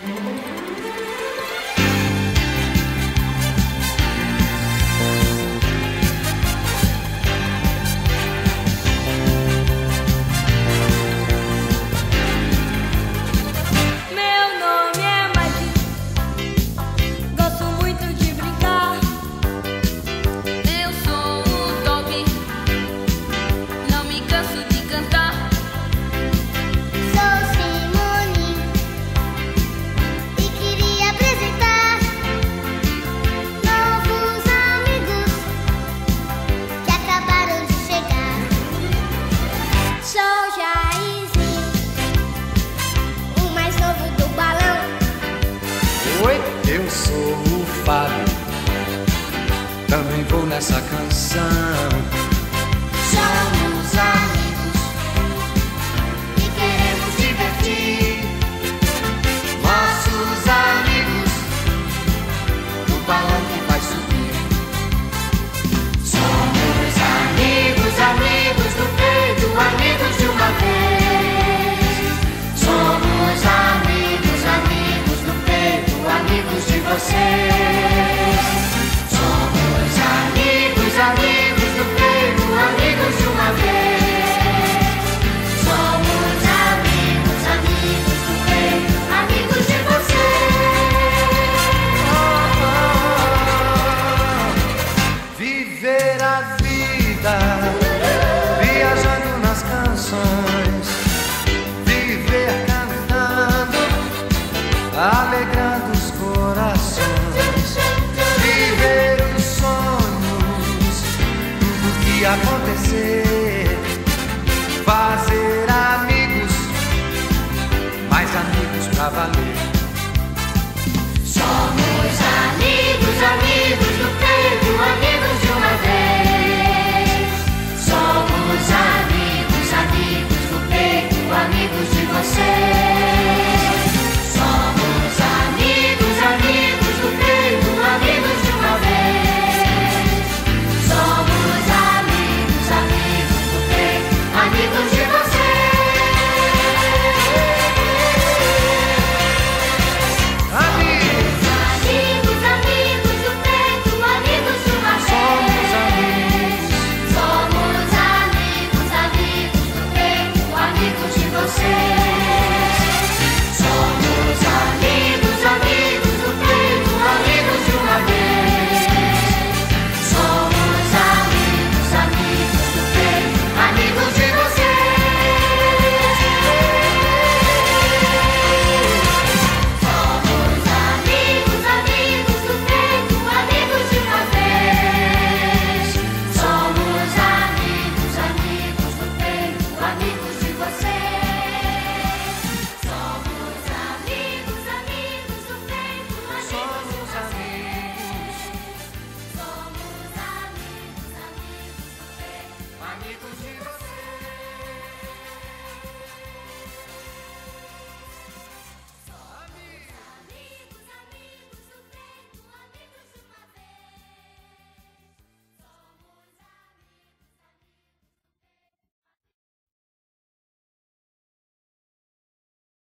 Oi, eu sou o Fábio, também vou nessa canção. Somos amigos e queremos divertir. Nossos amigos do balão que vai subir. Somos amigos, amigos do peito, amigos de uma vez. Somos amigos, amigos do peito, amigos de vocês. Somos amigos, amigos do peito, amigos de uma vez. Somos amigos, amigos do peito, amigos de vocês. Viver a vida, viajando nas canções, viver cantando, alegrando os corações, viver os sonhos, tudo que acontecer, fazer amigos, mais amigos pra valer. Somos amigos, amigos do peito, amigos de uma vez. Somos amigos, amigos do peito, amigos de vocês. Somos amigos, amigos do peito, amigos de uma vez. Somos amigos, amigos do peito, amigos de vocês. Amigos, Amigos, amigos do peito, amigos de uma vez. Somos amigos, amigos do peito, amigos de vocês.